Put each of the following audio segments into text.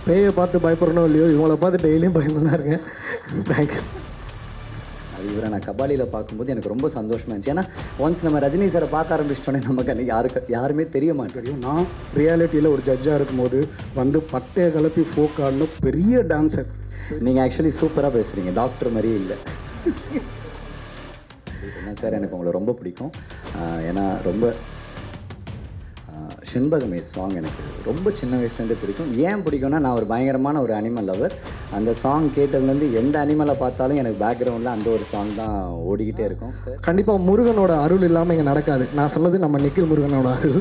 பேயை பார்த்து பயப்படணும் இல்லையோ, இவங்கள பார்த்து டெய்லியும் பயந்து தான் இருக்கேன். தேங்க்யூ. அது இவரை நான் கபாலியில் பார்க்கும்போது எனக்கு ரொம்ப சந்தோஷமாக இருந்துச்சு. ஏன்னா ஒன்ஸ் நம்ம ரஜினி சாரை பார்க்க ஆரம்பிச்சிட்டோன்னே நமக்கு அன்றைக்கி யாருமே தெரிய மாட்டேன். நான் ரியாலிட்டியில் ஒரு ஜட்ஜாக இருக்கும்போது வந்து பட்டையை கலப்பி ஃபோக் ஆடின பெரிய டான்ஸர். நீங்கள் ஆக்சுவலி சூப்பராக பேசுகிறீங்க, டாக்டர் மாதிரியே இல்லை. என்ன சார், எனக்கு உங்களை ரொம்ப பிடிக்கும். ஏன்னா ரொம்ப செண்பகமே சாங் எனக்கு ரொம்ப சின்ன வயசுலேருந்தே பிடிக்கும். ஏன் பிடிக்கும்னா, நான் ஒரு பயங்கரமான ஒரு அனிமல் லவர். அந்த சாங் கேட்டதுலேருந்து எந்த அனிமலை பார்த்தாலும் எனக்கு பேக்ரவுண்டில் அந்த ஒரு சாங் தான் ஓடிக்கிட்டே இருக்கும் சார். கண்டிப்பாக முருகனோட அருள் இல்லாமல் இங்கே நடக்காது. நான் சொன்னது நம்ம நிக்கில் முருகனோட அருள்.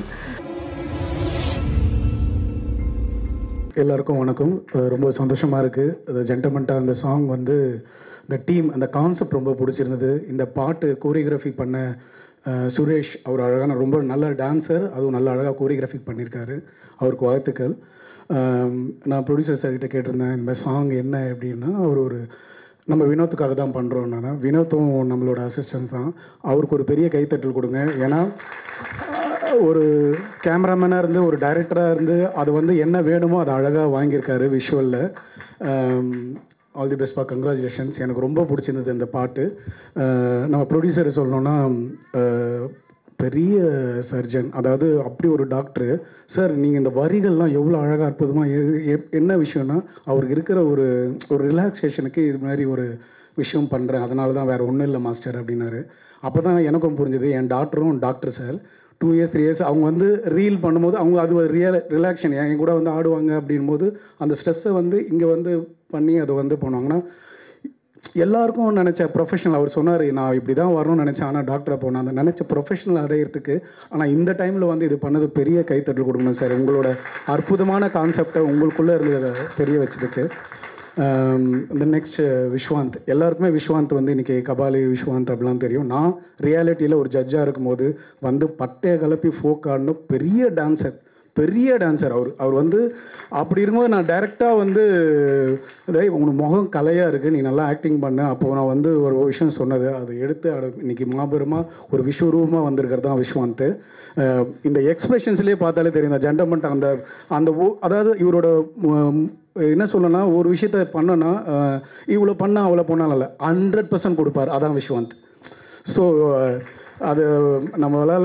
எல்லாருக்கும் வணக்கம். ரொம்ப சந்தோஷமாக இருக்குது. அது ஜென்டல்மென்ட்டாக அந்த சாங் வந்து இந்த டீம் அந்த கான்செப்ட் ரொம்ப பிடிச்சிருந்தது. இந்த பாட்டு கோரியோகிராஃபி பண்ண சுரேஷ், அவர் அழகான ரொம்ப நல்ல டான்ஸர், அதுவும் நல்ல அழகாக கோரியோகிராஃபி பண்ணியிருக்காரு. அவருக்கு வாழ்த்துக்கள். நான் ப்ரொடியூசர் சார்கிட்ட கேட்டிருந்தேன் இந்த சாங் என்ன அப்படின்னா, அவர் ஒரு நம்ம வினோத்துக்காக தான் பண்ணுறோம். நான் வினோத்தும் நம்மளோட அசிஸ்டன்ஸ் தான். அவருக்கு ஒரு பெரிய கைத்தட்டல் கொடுங்க. ஏன்னா ஒரு கேமராமேனாக இருந்து ஒரு டைரக்டராக இருந்து அது வந்து என்ன வேணுமோ அதை அழகாக வாங்கியிருக்காரு விஷுவலில். All the பெஸ்ட்பா, congratulations. எனக்கு ரொம்ப பிடிச்சிருந்தது இந்த பாட்டு. நம்ம ப்ரொடியூசரை சொல்லணுன்னா, பெரிய சர்ஜன், அதாவது அப்படி ஒரு டாக்டரு சார். நீங்கள் இந்த வரிகள்லாம் எவ்வளோ அழகாக அற்புதமாக என்ன விஷயம்னா, அவருக்கு இருக்கிற ஒரு ரிலாக்ஸேஷனுக்கு இது மாதிரி ஒரு விஷயம் பண்ணுறேன், அதனால தான் வேறு ஒன்றும் இல்லை மாஸ்டர் அப்படின்னாரு. அப்போ தான் எனக்கும் புரிஞ்சுது. என் டாக்டரும் டாக்டர் சார் 2 years 3 years அவங்க வந்து ரீல் பண்ணும்போது அவங்க அது ஒரு ரிலாக்ஷன் என் கூட வந்து ஆடுவாங்க அப்படின் போது அந்த ஸ்ட்ரெஸ்ஸை வந்து இங்கே வந்து பண்ணி அதை வந்து பண்ணுவாங்கன்னா, எல்லாருக்கும் நினச்ச ப்ரொஃபஷனல் அவர் சொன்னார், நான் இப்படி தான் வரணும்னு நினச்சேன், ஆனால் டாக்டரை போனேன். அந்த நினச்ச ப்ரொஃபஷனல் அடையிறதுக்கு. ஆனால் இந்த டைமில் வந்து இது பண்ணது பெரிய கைத்தட்டல் கொடுக்கணும் சார். உங்களோட அற்புதமான கான்செப்டை உங்களுக்குள்ளே இருந்து அதை தெரிய வச்சதுக்கு. இந்த நெக்ஸ்ட் விஸ்வாந்த், எல்லாருக்குமே விஸ்வாந்த் வந்து இன்றைக்கி கபாலி விஸ்வாந்த் அப்படிலாம் தெரியும். நான் ரியாலிட்டியில் ஒரு ஜட்ஜாக இருக்கும்போது வந்து பட்டையை கலப்பி ஃபோக் ஆடின பெரிய டான்ஸர் அவர் வந்து அப்படி இருக்கும்போது நான் டைரெக்டாக வந்து உனக்கு முகம் கலையாக இருக்குது, நீ நல்லா ஆக்டிங் பண்ண. அப்போது நான் வந்து ஒரு விஷயம் சொன்னது அதை எடுத்து இன்றைக்கி மாபெருமாக ஒரு விஸ்வரூபமாக வந்திருக்கிறது தான் விஸ்வாந்த். இந்த எக்ஸ்பிரஷன்ஸ்லேயே பார்த்தாலே தெரியும் இந்த ஜென்டல்மென்ட். அந்த அதாவது இவரோட என்ன சொல்லணும்னா, ஒரு விஷயத்த பண்ணோன்னா இவ்வளோ பண்ணால் அவ்வளோ பண்ணாலும் இல்லை, 100% கொடுப்பார். அதான் விஸ்வாந்த். ஸோ அது நம்மளால்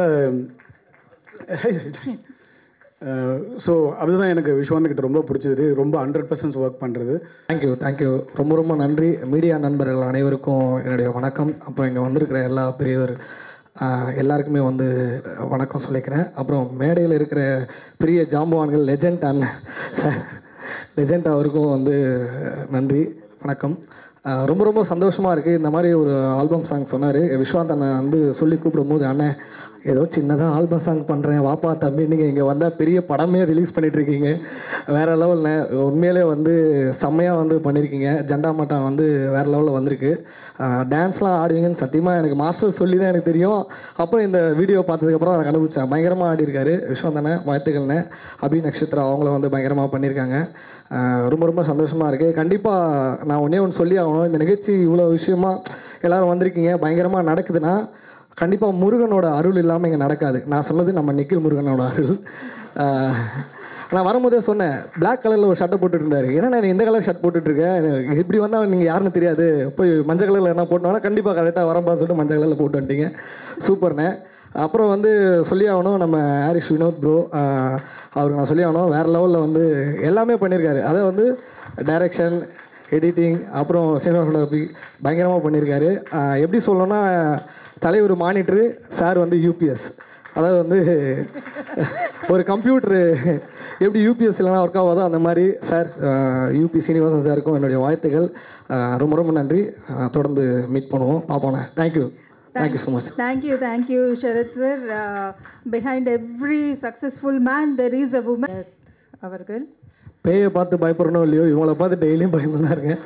ஸோ அதுதான் எனக்கு விஸ்வாந்த்கிட்ட ரொம்ப பிடிச்சது. ரொம்ப 100% ஒர்க் பண்ணுறது. தேங்க்யூ. ரொம்ப நன்றி. மீடியா நண்பர்கள் அனைவருக்கும் என்னுடைய வணக்கம். அப்புறம் இங்கே வந்திருக்கிற எல்லா பெரியவர் எல்லாருக்குமே வந்து வணக்கம் சொல்லிக்கிறேன். அப்புறம் மேடையில் இருக்கிற பெரிய ஜாம்பவான்கள் லெஜெண்ட் அவருக்கும் வந்து நன்றி, வணக்கம். ரொம்ப சந்தோஷமாக இருக்குது. இந்த மாதிரி ஒரு ஆல்பம் சாங் சொன்னார் விஸ்வாந்த் அண்ணன் வந்து சொல்லி கூப்பிடும்போது, அண்ணன் ஏதோ சின்னதாக ஆல்பம் சாங் பண்ணுறேன் வாப்பா தம்பி, நீங்கள் இங்கே வந்தால் பெரிய படமே ரிலீஸ் பண்ணிகிட்ருக்கீங்க, வேறு லெவல்னு உண்மையிலே வந்து செம்மையாக வந்து பண்ணியிருக்கீங்க. ஜெண்டா மாட்டா வந்து வேறு லெவலில் வந்திருக்கு. டான்ஸ்லாம் ஆடுவீங்கன்னு சத்தியமாக எனக்கு மாஸ்டர் சொல்லி தான் எனக்கு தெரியும். அப்புறம் இந்த வீடியோ பார்த்ததுக்கப்புறம் எனக்கு அனுப்பிச்சேன். பயங்கரமாக ஆடிருக்காரு விஸ்வாந்த் அண்ணன். வாழ்த்துக்கள்ண்ணே. அபி நக்ஷத்ரா அவங்களும் வந்து பயங்கரமாக பண்ணியிருக்காங்க. ரொம்ப சந்தோஷமாக இருக்குது. கண்டிப்பாக நான் ஒன்று சொல்லி ஆகணும். இந்த நிகழ்ச்சி இவ்வளோ விஷயமாக எல்லோரும் வந்திருக்கீங்க, பயங்கரமாக நடக்குதுன்னா கண்டிப்பாக முருகனோட அருள் இல்லாமல் இங்கே நடக்காது. நான் சொன்னது நம்ம நிக்கில் முருகனோட அருள். நான் வரும்போதே சொன்னேன், பிளாக் கலரில் ஒரு ஷர்ட்டை போட்டுட்டு இருந்தார். ஏன்னா நான் இந்த கலர் ஷர்ட் போட்டுட்ருக்கேன், இப்படி வந்தால் நீங்கள் யாருன்னு தெரியாது, போய் மஞ்சள் கலரில் என்ன போட்டோன்னா கண்டிப்பாக கரெக்டாக வரப்பான்னு சொல்லிட்டு மஞ்சள் கலரில் போட்டு வந்துட்டீங்க. சூப்பர்ண்ணே. அப்புறம் வந்து சொல்லி ஆகணும், நம்ம ஹாரிஸ் வினோத் ப்ரோ அவருக்கு நான் சொல்லி ஆகணும், வேறு லெவலில் வந்து எல்லாமே பண்ணியிருக்காரு. அதை வந்து டைரக்ஷன், எடிட்டிங், அப்புறம் சினிமாட்டோகிராஃபி பயங்கரமாக பண்ணியிருக்காரு. எப்படி சொல்லணும்னா, தலைவர் மானிட்ரு, சார் வந்து யூபிஎஸ். அதாவது வந்து ஒரு கம்ப்யூட்ரு எப்படி யூபிஎஸ் இல்லைனா ஒர்க் ஆகாதோ அந்த மாதிரி சார், யூபி சீனிவாசன் சாருக்கும் என்னுடைய வாழ்த்துக்கள். ரொம்ப நன்றி. தொடர்ந்து மீட் பண்ணுவோம், பார்ப்போண்ணே. Thank you so much. Thank you Sharad sir. Behind every successful man there is a woman. அவர்கள் பேயை பார்த்து பயப்படணும் இல்லையோ, இவங்கள பார்த்து டெய்லியும் பயந்து தான் இருக்கேன்.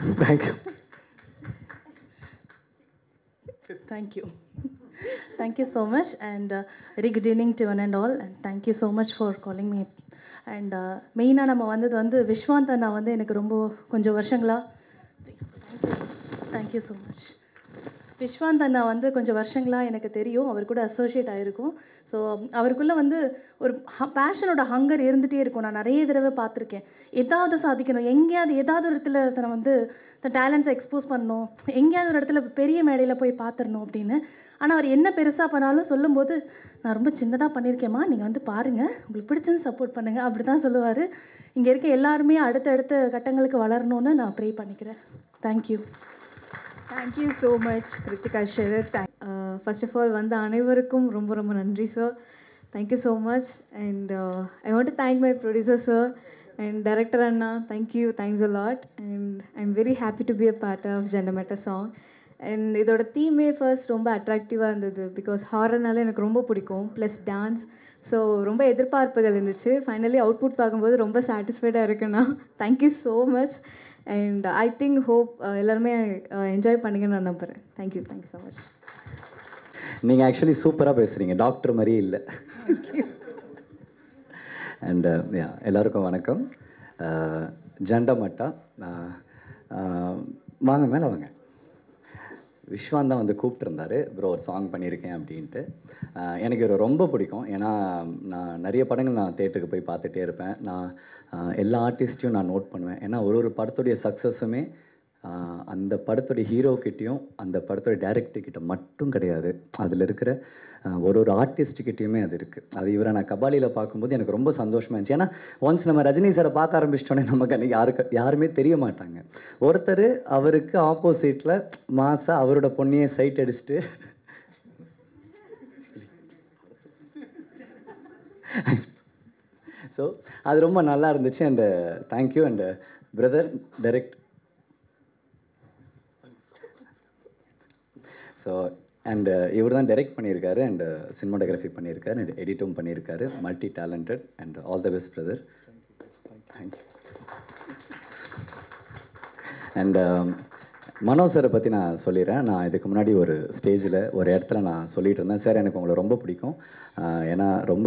Thank you so much, and very good evening to one and all, and thank you so much for calling me. And மெயினாக நம்ம வந்தது வந்து விஸ்வாந்த் அண்ணா வந்து எனக்கு ரொம்ப கொஞ்சம் வருஷங்களா. Thank you so much. Viswanth அண்ணா வந்து கொஞ்சம் வருஷங்களாக எனக்கு தெரியும், அவர் கூட அசோசியேட் ஆகிருக்கும். ஸோ அவருக்குள்ளே வந்து ஒரு பேஷனோட ஹங்கர் இருந்துகிட்டே இருக்கும். நான் நிறைய தடவை பார்த்துருக்கேன். ஏதாவது சாதிக்கணும், எங்கேயாவது ஏதாவது ஒரு இடத்துல தன்னை வந்து தன் டேலண்ட்ஸை எக்ஸ்போஸ் பண்ணணும், எங்கேயாவது ஒரு இடத்துல பெரிய மேடையில் போய் பார்த்துடணும் அப்படின்னு. ஆனால் அவர் என்ன பெருசாக பண்ணாலும் சொல்லும்போது, நான் ரொம்ப சின்னதாக பண்ணியிருக்கேம்மா, நீங்கள் வந்து பாருங்கள், உங்களுக்கு பிடிச்சது சப்போர்ட் பண்ணுங்கள், அப்படி தான் சொல்லுவார். இங்கே இருக்க எல்லாருமே அடுத்தடுத்த கட்டங்களுக்கு வளரணும்னு நான் ப்ரே பண்ணிக்கிறேன். Thank you. Thank you so much Kiruthika Sharath. First of all வந்து அனைவருக்கும் ரொம்ப ரொம்ப நன்றி sir. Thank you so much. And I want to thank my producer sir and director அண்ணா. Thank you, thanks a lot. And I am very happy to be a part of ஜெண்டமேட்டா song. And இதோட தீமே first ரொம்ப அட்ராக்டிவாக இருந்தது. Because ஹாரர்னால எனக்கு ரொம்ப பிடிக்கும், ப்ளஸ் டான்ஸ். ஸோ ரொம்ப எதிர்பார்ப்புகள் இருந்துச்சு. ஃபைனலி அவுட்புட் பார்க்கும்போது ரொம்ப சாட்டிஸ்ஃபைடாக இருக்குண்ணா. Thank you so much. And I think hope எல்லாருமே என்ஜாய் பண்ணிங்கன்னு நான் நம்புகிறேன். Thank you so much. நீங்கள் ஆக்சுவலி சூப்பராக பேசுகிறீங்க, டாக்டர் மாதிரியே இல்லை. அண்ட் எல்லாருக்கும் வணக்கம். ஜண்டமட்டா வாங்க மேலே வாங்க. விஸ்வாந்த் தான் வந்து கூப்பிட்டுருந்தாரு, ப்ரோ ஒரு சாங் பண்ணியிருக்கேன் அப்படின்ட்டு. எனக்கு இவர் ரொம்ப பிடிக்கும். ஏன்னா நான் நிறைய படங்கள் நான் தேட்டருக்கு போய் பார்த்துட்டே இருப்பேன். நான் எல்லா ஆர்டிஸ்ட்டையும் நான் நோட் பண்ணுவேன். ஏன்னா ஒரு படத்துடைய சக்ஸஸுமே அந்த படத்துடைய ஹீரோக்கிட்டேயும் அந்த படத்துடைய டைரக்டர்கிட்ட மட்டும் கிடையாது, அதில் இருக்கிற ஒரு ஆர்டிஸ்ட்டுக்கிட்டேயுமே அது இருக்குது. அது இவரை நான் கபாலியில் பார்க்கும்போது எனக்கு ரொம்ப சந்தோஷமாக இருந்துச்சு. ஏன்னா ஒன்ஸ் நம்ம ரஜினி சாரை பார்க்க ஆரம்பிச்சிட்டோன்னே நமக்கு அன்றைக்கி யாருமே தெரிய மாட்டாங்க. ஒருத்தர் அவருக்கு ஆப்போசிட்டில் மாசா அவரோட பொண்ணையே சைட் அடிச்சுட்டு ஸோ அது ரொம்ப நல்லா இருந்துச்சு. And thank you. And brother direct so and இவர் தான் டைரக்ட் பண்ணியிருக்காரு அண்டு சினிமாட்டோகிராஃபி பண்ணியிருக்காரு அண்ட் எடிட்டும் பண்ணியிருக்காரு. Multi talented and all the best brother. Thank you. And Manoj சாரை பற்றி நான் சொல்லிடுறேன். நான் இதுக்கு முன்னாடி ஒரு ஸ்டேஜில் ஒரு இடத்துல நான் சொல்லிகிட்டு இருந்தேன், சார் எனக்கு உங்களை ரொம்ப பிடிக்கும். ஏன்னா ரொம்ப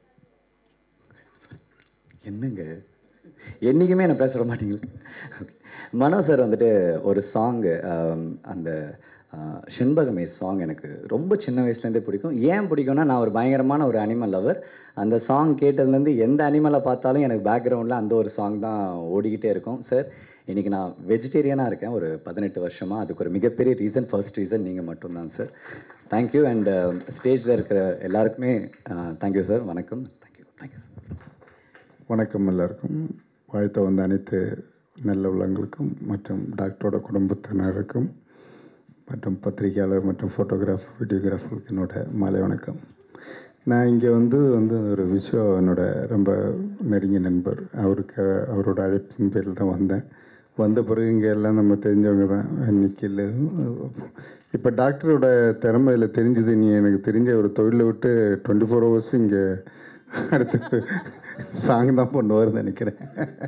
என்னங்க என்றைக்குமே என்ன பேச மாட்டீங்களா? ஓகே. மனோஜ் சார் வந்துட்டு ஒரு சாங்கு, அந்த செண்பகமே சாங் எனக்கு ரொம்ப சின்ன வயசுலேருந்தே பிடிக்கும். ஏன் பிடிக்கும்னா, நான் ஒரு பயங்கரமான ஒரு அனிமல் லவர். அந்த சாங் கேட்டதுலேருந்து எந்த அனிமலை பார்த்தாலும் எனக்கு பேக்ரவுண்டில் அந்த ஒரு சாங் தான் ஓடிக்கிட்டே இருக்கும். சார் இன்றைக்கி நான் வெஜிடேரியனாக இருக்கேன் ஒரு 18 வருஷமாக. அதுக்கு ஒரு மிகப்பெரிய ரீசன், ஃபர்ஸ்ட் ரீசன் நீங்கள் மட்டும்தான் சார். தேங்க்யூ. அண்ட் ஸ்டேஜில் இருக்கிற எல்லாருக்குமே தேங்க்யூ சார். வணக்கம். Thank you sir. வணக்கம் எல்லாருக்கும். வாழ்த்த வந்த அனைத்து நல்ல உள்ளங்களுக்கும் மற்றும் டாக்டரோட குடும்பத்தினருக்கும் மற்றும் பத்திரிகையாளர் மற்றும் ஃபோட்டோகிராஃபர் வீடியோகிராஃபருக்கு என்னோட மாலை வணக்கம். நான் இங்கே வந்து ஒரு என்னோட ரொம்ப நெருங்கிய நண்பர். அவரோட அழைப்பின் பேரில் தான் வந்த பிறகு இங்கே எல்லாம் நம்ம தெரிஞ்சவங்க தான். நிக்கில் இப்போ டாக்டரோட திறமையில் தெரிஞ்சது. நீ எனக்கு தெரிஞ்ச ஒரு தொழிலை விட்டு 24 hours இங்கே அடுத்து சாங் தான் பண்ணுவார்னு நினைக்கிறேன்.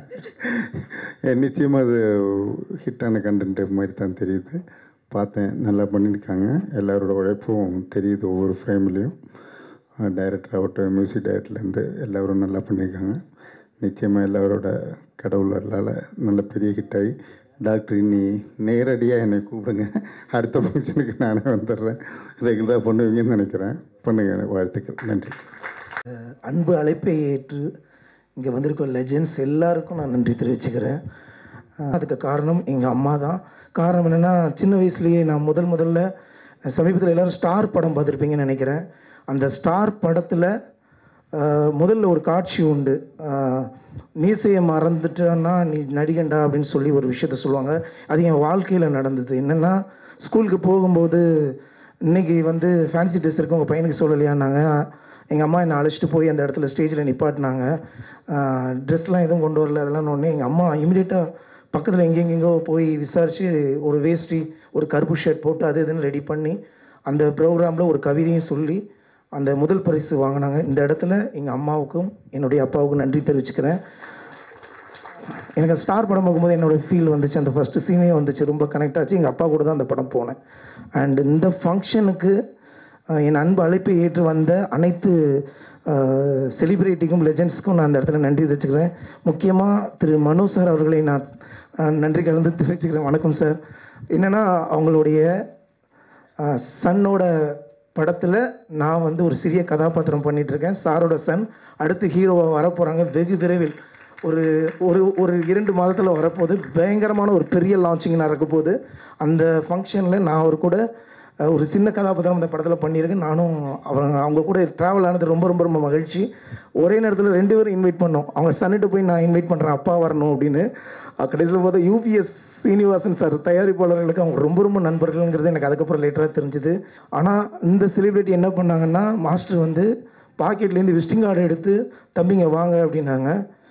நிச்சயமாக அது ஹிட்டான கண்டென்ட் மாதிரி தான் தெரியுது. பார்த்தேன், நல்லா பண்ணியிருக்காங்க. எல்லாரோட உழைப்பும் தெரியுது ஒவ்வொரு ஃப்ரேம்லேயும். டைரக்டர் ஆகட்டும், மியூசிக் டைரக்டர்லேருந்து எல்லோரும் நல்லா பண்ணியிருக்காங்க. நிச்சயமாக எல்லாரோட கடவுளால் நல்ல பெரிய ஹிட்டாகி டாக்டர் இன்னி நேரடியாக என்னை கூப்பிடுங்க, அடுத்த ஃபங்க்ஷனுக்கு நானே வந்துடுறேன். ரெகுலராக பண்ணுவீங்கன்னு நினைக்கிறேன். பண்ணுங்க. வாழ்த்துக்கள். நன்றி. அன்பு அழைப்பை ஏற்று இங்கே வந்திருக்க லெஜெண்ட்ஸ் எல்லாருக்கும் நான் நன்றி தெரிவிச்சுக்கிறேன். அதுக்கு காரணம் எங்கள் அம்மா தான். காரணம் என்னென்னா, சின்ன வயசுலேயே நான் முதல்ல சமீபத்தில் எல்லோரும் ஸ்டார் படம் பார்த்துருப்பீங்கன்னு நினைக்கிறேன். அந்த ஸ்டார் படத்தில் முதல்ல ஒரு காட்சி உண்டு. மீசையை மறந்துட்டேன்னா நீ நடிகண்டா அப்படின்னு சொல்லி ஒரு விஷயத்த சொல்லுவாங்க. அது என் வாழ்க்கையில் நடந்தது. என்னென்னா, ஸ்கூலுக்கு போகும்போது இன்றைக்கி ஃபேன்சி ட்ரெஸ் இருக்கு, உங்கள் பையனுக்கு சொல்லலையான்னாங்க. எங்கள் அம்மா என்னை அழைச்சிட்டு போய் அந்த இடத்துல ஸ்டேஜில் நிப்பாட்டினாங்க. ட்ரெஸ்லாம் எதுவும் கொண்டு வரல. அதெல்லாம் ஒன்று எங்கள் அம்மா இமீடியட்டாக பக்கத்தில் எங்கெங்கெங்கோ போய் விசாரித்து ஒரு வேஷ்டி, ஒரு கருப்பு ஷர்ட் போட்டு அது இதுன்னு ரெடி பண்ணி அந்த ப்ரோக்ராமில் ஒரு கவிதையும் சொல்லி அந்த முதல் பரிசு வாங்கினாங்க. இந்த இடத்துல எங்கள் அம்மாவுக்கும் என்னுடைய அப்பாவுக்கும் நன்றி தெரிவிச்சுக்கிறேன். எனக்கு ஸ்டார் படம் பார்க்கும்போது என்னோடய ஃபீல் வந்துச்சு. அந்த ஃபஸ்ட்டு சீனே வந்துச்சு, ரொம்ப கனெக்ட் ஆச்சு. எங்கள் அப்பா கூட தான் அந்த படம் போனேன். அண்ட் இந்த ஃபங்க்ஷனுக்கு என் அன்பு அழைப்பை ஏற்று வந்த அனைத்து செலிப்ரிட்டிக்கும் லெஜெண்ட்ஸ்க்கும் நான் அந்த இடத்துல நன்றி தெரிவிச்சுக்கிறேன். முக்கியமாக திரு மனோஜ் சார் அவர்களை நான் நன்றி கலந்து தெரிவிச்சுக்கிறேன். வணக்கம் சார். என்னென்னா, அவங்களுடைய சன்னோட படத்தில் நான் வந்து ஒரு சிறிய கதாபாத்திரம் பண்ணிகிட்ருக்கேன். சாரோட சன் அடுத்து ஹீரோவாக வரப்போகிறாங்க வெகு விரைவில். ஒரு ஒரு ஒரு 2 மாதத்தில் வரப்போகுது. பயங்கரமான ஒரு பெரிய லான்ச்சிங் நடக்க போகுது. அந்த ஃபங்க்ஷனில் நான் அவர் கூட ஒரு சின்ன கதாபாத்திரம் அந்த படத்தில் பண்ணியிருக்கேன். நானும் அவங்க கூட ட்ராவல் ஆனது ரொம்ப ரொம்ப ரொம்ப மகிழ்ச்சி. ஒரே நேரத்தில் 2 பேரும் இன்வைட் பண்ணோம். அவங்க சன்னிட்டு போய் நான் இன்வைட் பண்ணுறேன் அப்பா வரணும் அப்படின்னு. கடைசியில் பார்த்தா யூபிஎஸ் சீனிவாசன் சார் தயாரிப்பாளர்களுக்கு அவங்க ரொம்ப ரொம்ப நண்பர்கள்ங்கிறது எனக்கு அதுக்கப்புறம் லேட்டராக தெரிஞ்சுது. ஆனால் இந்த செலிப்ரிட்டி என்ன பண்ணாங்கன்னா, மாஸ்டர் வந்து பாக்கெட்லேருந்து விசிட்டிங் கார்டு எடுத்து தம்பிங்க வாங்க அப்படின்னாங்க.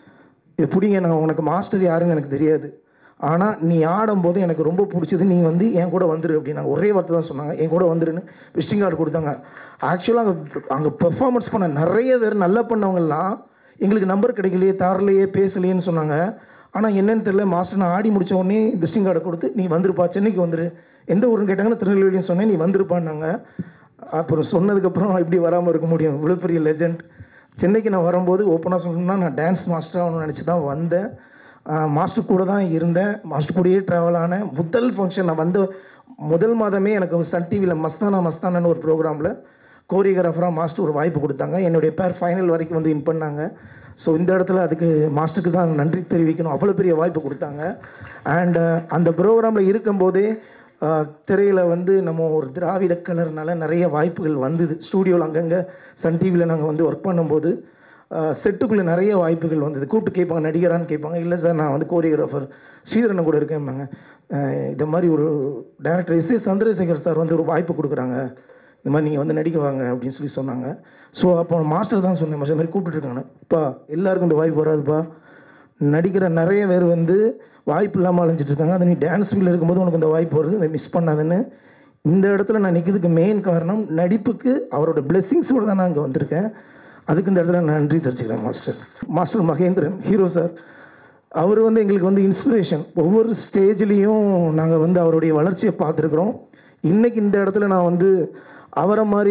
இது பிடிங்க, நான் உனக்கு மாஸ்டர் யாருன்னு எனக்கு தெரியாது, ஆனால் நீ ஆடும்போது எனக்கு ரொம்ப பிடிச்சது, நீ வந்து என் கூட வந்துரு அப்படின்னாங்க. ஒரே வார்த்தை தான் சொன்னாங்க, என் கூட வந்துருன்னு விசிட்டிங் கார்டு கொடுத்தாங்க. ஆக்சுவலாக அங்கே பெர்ஃபார்மன்ஸ் பண்ண நிறைய பேர் நல்லா பண்ணவங்கலாம் எங்களுக்கு நம்பர் கிடைக்கலையே, தரலையே, பேசலையேன்னு சொன்னாங்க. ஆனால் என்னென்னு தெரியல, மாஸ்டர் நான் ஆடி முடித்த உடனே விசிட்டிங் கார்டை கொடுத்து நீ வந்துருப்பா, சென்னைக்கு வந்துரு, எந்த ஊருன்னு கேட்டாங்கன்னா திருநெல்வேலின்னு சொன்னேன், நீ வந்துருப்பான்னாங்க. அப்புறம் சொன்னதுக்கப்புறம் இப்படி வராமல் இருக்க முடியும், இவ்வளோ பெரிய லெஜண்ட். சென்னைக்கு நான் வரும்போது ஓப்பனாக சொல்லணும்னா நான் டான்ஸ் மாஸ்டர் ஆகணும்னு நினச்சி தான் வந்தேன். மாஸ்டர் கூட தான் இருந்தேன், மாஸ்டர் கூடயே ட்ராவல் ஆனேன். முதல் ஃபங்க்ஷன் நான் வந்த முதல் மாதமே எனக்கு சன் டிவியில் மஸ்தானான்னு ஒரு ப்ரோக்ராமில் கோரியோகிராஃபராக மாஸ்டர் ஒரு வாய்ப்பு கொடுத்தாங்க. என்னுடைய பேர் ஃபைனல் வரைக்கும் வந்து வின் பண்ணாங்க. ஸோ இந்த இடத்துல அதுக்கு மாஸ்டருக்கு தான் நன்றி தெரிவிக்கணும், அவ்வளோ பெரிய வாய்ப்பு கொடுத்தாங்க. அண்ட் அந்த ப்ரோக்ராமில் இருக்கும்போதே திரையில் வந்து நம்ம ஒரு திராவிட கலர்னால நிறைய வாய்ப்புகள் வந்தது. ஸ்டூடியோவில் அங்கங்கே சன் டிவியில் நாங்கள் வந்து ஒர்க் பண்ணும்போது செட்டுக்குள்ளே நிறைய வாய்ப்புகள் வந்தது. கூப்பிட்டு கேட்பாங்க, நடிகரான்னு கேட்பாங்க. இல்லை சார் நான் வந்து கோரியோகிராஃபர் ஸ்ரீதரன் கூட இருக்கேன்பாங்க. இந்த மாதிரி ஒரு டைரக்டர் எஸ்.ஏ. சந்திரசேகர் சார் வந்து ஒரு வாய்ப்பு கொடுக்குறாங்க, இந்த மாதிரி நீங்கள் வந்து நடிக்க வாங்க அப்படின்னு சொல்லி சொன்னாங்க. ஸோ அப்போ மாஸ்டர் தான் சொன்னேன், மாஸ்டர் மாதிரி கூப்பிட்டுருக்காங்க, அப்பா எல்லாருக்கும் இந்த வாய்ப்பு வராதுப்பா, நடிக்கிற நிறைய பேர் வந்து வாய்ப்பு இல்லாமல் அலைஞ்சிட்ருக்காங்க, அது நீ டான்ஸ் ஃபீல்டில் இருக்கும்போது உனக்கு இந்த வாய்ப்பு வருது, இதை மிஸ் பண்ணாதுன்னு. இந்த இடத்துல நான் நிற்கிறதுக்கு மெயின் காரணம் நடிப்புக்கு அவரோட பிளெஸ்ஸிங்ஸோடு தான் நான் அங்கே வந்திருக்கேன். அதுக்கு இந்த இடத்துல நான் நன்றி தெரிஞ்சுக்கிறேன் மாஸ்டர் மகேந்திரன் ஹீரோ சார். அவர் வந்து எங்களுக்கு வந்து இன்ஸ்பிரேஷன். ஒவ்வொரு ஸ்டேஜ்லேயும் நாங்கள் வந்து அவருடைய வளர்ச்சியை பார்த்துருக்குறோம். இன்றைக்கி இந்த இடத்துல நான் வந்து அவரை மாதிரி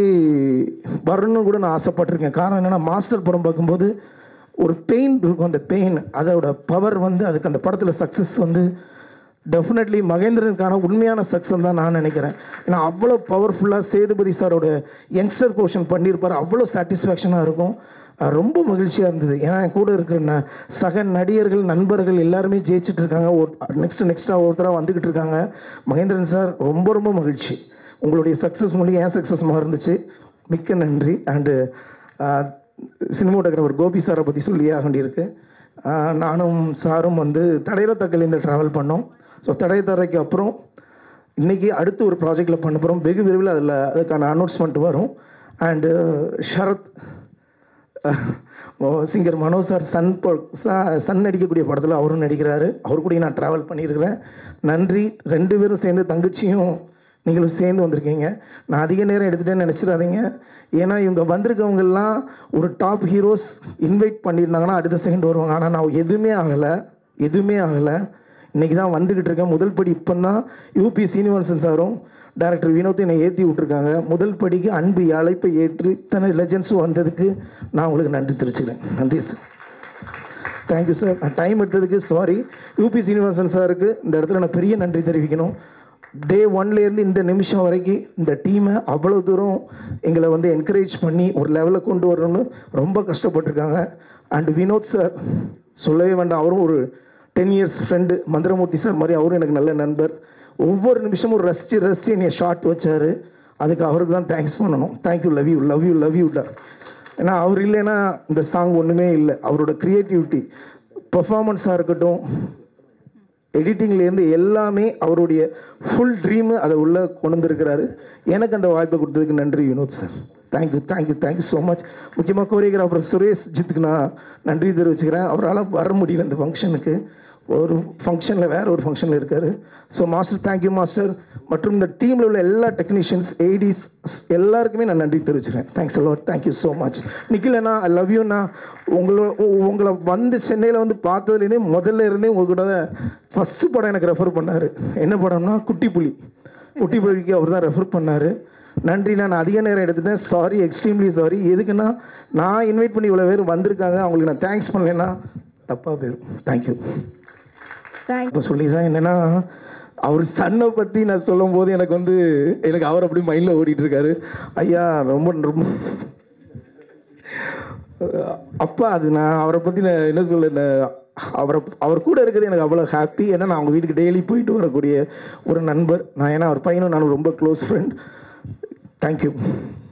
வரணும்னு கூட நான் ஆசைப்பட்டிருக்கேன். காரணம் என்னென்னா, மாஸ்டர் படம் பார்க்கும்போது ஒரு பெயின் இருக்கும், அந்த பெயின் அதோட பவர் வந்து அதுக்கு அந்த படத்தில் சக்ஸஸ் வந்து டெஃபினெட்லி மகேந்திரனுக்கான உண்மையான சக்ஸஸ் தான் நான் நினைக்கிறேன். ஏன்னா அவ்வளோ பவர்ஃபுல்லாக சேதுபதி சாரோட யங்ஸ்டர் போர்ஷன் பண்ணியிருப்பார், அவ்வளோ சாட்டிஸ்ஃபேக்ஷனாக இருக்கும். ரொம்ப மகிழ்ச்சியாக இருந்தது. ஏன்னா என் கூட இருக்கிற சக நடிகர்கள் நண்பர்கள் எல்லாருமே ஜெயிச்சுட்டு இருக்காங்க, நெக்ஸ்ட்டாக ஒருத்தராக வந்துக்கிட்டு இருக்காங்க. மகேந்திரன் சார் ரொம்ப ரொம்ப மகிழ்ச்சி, உங்களுடைய சக்ஸஸ் மூலியம் என் சக்ஸஸ்மாக இருந்துச்சு, மிக்க நன்றி. அண்டு சினிமாட்டோகிராஃபர் கோபி சாரை பற்றி சொல்லியே ஆக வேண்டியிருக்கு. நானும் சாரும் வந்து தடையில தக்கலேருந்து ட்ராவல் பண்ணோம். ஸோ தடைக்கு அப்புறம் இன்றைக்கி அடுத்து ஒரு ப்ராஜெக்டில் பண்ண போகிறோம். வெகு விரைவில் அதுக்கான அனௌன்ஸ்மெண்ட் வரும். And Sharath singer Manoj sir son நடிக்கக்கூடிய படத்தில் அவரும் நடிக்கிறாரு, அவர் கூட நான் ட்ராவல் பண்ணியிருக்கிறேன். நன்றி. 2 பேரும் சேர்ந்து தங்கச்சியும் நீங்களும் சேர்ந்து வந்திருக்கீங்க. நான் அதிக நேரம் எடுத்துகிட்டேன்னு நினச்சிடாதீங்க. ஏன்னா இவங்க வந்திருக்கவங்கெல்லாம் ஒரு டாப் ஹீரோஸ் இன்வைட் பண்ணியிருந்தாங்கன்னா அடுத்த செகண்ட் வருவாங்க. ஆனால் நான் எதுவுமே ஆகலை. இன்றைக்கி தான் வந்துக்கிட்டு இருக்கேன். முதல் படி இப்போ தான் யூபி சீனிவாசன் சாரும் டைரக்டர் வினோத்தையும் என்னை ஏற்றி விட்ருக்காங்க. முதல் படிக்கு அன்பு அழைப்பை ஏற்று இத்தனை லெஜெண்ட்ஸும் வந்ததுக்கு நான் உங்களுக்கு நன்றி தெரிவிச்சுக்கிறேன். நன்றி சார், தேங்க்யூ சார். நான் டைம் எடுத்ததுக்கு சாரி. யூபி சீனிவாசன் சாருக்கு இந்த இடத்துல நான் பெரிய நன்றி தெரிவிக்கணும். டே 1லேருந்து இந்த நிமிஷம் வரைக்கும் இந்த டீமை அவ்வளோ தூரம் எங்களை வந்து என்கரேஜ் பண்ணி ஒரு லெவலில் கொண்டு வரணும்னு ரொம்ப கஷ்டப்பட்டுருக்காங்க. அண்ட் வினோத் சார் சொல்லவே வேண்டாம், அவரும் ஒரு 10 இயர்ஸ் ஃப்ரெண்டு. மந்திரமூர்த்தி சார் மாதிரி அவரும் எனக்கு நல்ல நண்பர். ஒவ்வொரு நிமிஷமும் ரசித்து என்னை ஷார்ட் வச்சார். அதுக்கு அவருக்கு தான் தேங்க்ஸ் பண்ணணும். Thank you, love you. ஏன்னா அவர் இல்லைன்னா இந்த சாங் ஒன்றுமே இல்லை. அவரோட க்ரியேட்டிவிட்டி, பெர்ஃபார்மன்ஸாக இருக்கட்டும், எடிட்டிங்லேருந்து எல்லாமே அவருடைய ஃபுல் ட்ரீமு அதை உள்ளே கொண்டு வந்திருக்கிறாரு. எனக்கு அந்த வாய்ப்பை கொடுத்ததுக்கு நன்றி Vinod sir. Thank you so much. முக்கியமாக கோரியோகிராஃபர் சுரேஷ் ஜித்துக்கு நான் நன்றி தெரிவிச்சுக்கிறேன். அவரால் வர முடியல இந்த ஃபங்க்ஷனுக்கு, ஒரு ஃபங்க்ஷனில் வேறு ஒரு ஃபங்க்ஷனில் இருக்கார். So master thank you master. மற்றும் இந்த டீமில் உள்ள எல்லா டெக்னீஷியன்ஸ், ஏடிஸ் எல்லாருக்குமே நான் நன்றி தெரிவிச்சுக்கிறேன். Thanks a lot, thank you so much. நிக்கிலண்ணா ஐ லவ் யூண்ணா. உங்களை வந்து சென்னையில் வந்து பார்த்ததுலேருந்தே முதல்ல இருந்தே உங்கள்கிட்ட ஃபஸ்ட்டு படம் எனக்கு ரெஃபர் பண்ணார். என்ன படம்னா குட்டி புலிக்கு அவர் தான் ரெஃபர் பண்ணார். நன்றி. நான் அதிக நேரம் எடுத்துட்டேன், சாரி, எக்ஸ்ட்ரீம்லி சாரி. எதுக்குன்னா நான் இன்வைட் பண்ணி இவ்வளோ பேர் வந்திருக்காங்க, அவங்களுக்கு நான் தேங்க்ஸ் பண்ணலைன்னா தப்பாக போயிடும். தேங்க்யூ. இப்போ சொல்லிடுறேன். என்னென்னா அவர் சன்னை பற்றி நான் சொல்லும்போது எனக்கு அவர் அப்படி மைண்டில் ஓடிட்டுருக்காரு. ஐயா ரொம்ப ரொம்ப அப்பா அது நான் அவரை பற்றி நான் என்ன சொல்ல, அவர் கூட இருக்கிறது எனக்கு அவ்வளோ ஹாப்பி. ஏன்னா நான் அவங்க வீட்டுக்கு டெய்லி போயிட்டு வரக்கூடிய ஒரு நண்பர் நான். ஏன்னா அவர் பையனும் நானும் ரொம்ப க்ளோஸ் ஃப்ரெண்ட். தேங்க்யூ.